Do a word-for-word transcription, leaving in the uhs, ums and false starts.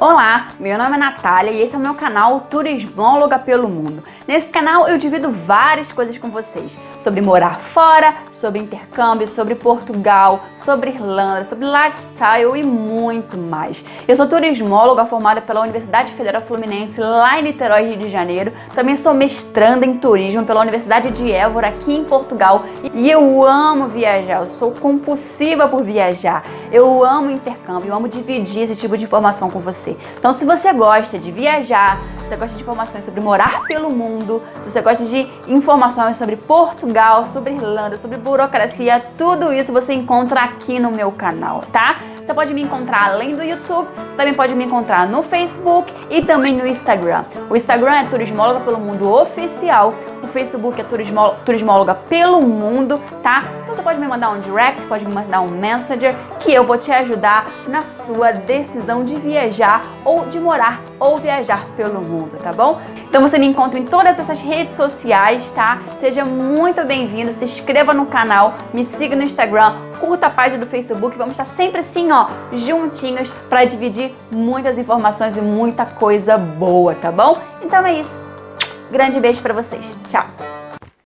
Olá, meu nome é Natália e esse é o meu canal Turismóloga pelo Mundo. Nesse canal eu divido várias coisas com vocês, sobre morar fora, sobre intercâmbio, sobre Portugal, sobre Irlanda, sobre lifestyle e muito mais. Eu sou turismóloga formada pela Universidade Federal Fluminense lá em Niterói, Rio de Janeiro. Também sou mestranda em turismo pela Universidade de Évora aqui em Portugal e eu amo viajar, eu sou compulsiva por viajar. Eu amo intercâmbio, eu amo dividir esse tipo de informação com você. Então, se você gosta de viajar, se você gosta de informações sobre morar pelo mundo, se você gosta de informações sobre Portugal, sobre Irlanda, sobre burocracia, tudo isso você encontra aqui no meu canal, tá? Você pode me encontrar além do YouTube, você também pode me encontrar no Facebook e também no Instagram. O Instagram é Turismóloga pelo Mundo Oficial, o Facebook é Turismó- Turismóloga pelo Mundo, tá? Então você pode me mandar um direct, pode me mandar um messenger, que eu vou te ajudar na sua decisão de viajar ou de morar ou viajar pelo mundo, tá bom? Então você me encontra em todas essas redes sociais, tá? Seja muito bem-vindo, se inscreva no canal, me siga no Instagram, curta a página do Facebook, vamos estar sempre assim, ó, juntinhos para dividir muitas informações e muita coisa boa, tá bom? Então é isso. Grande beijo para vocês. Tchau!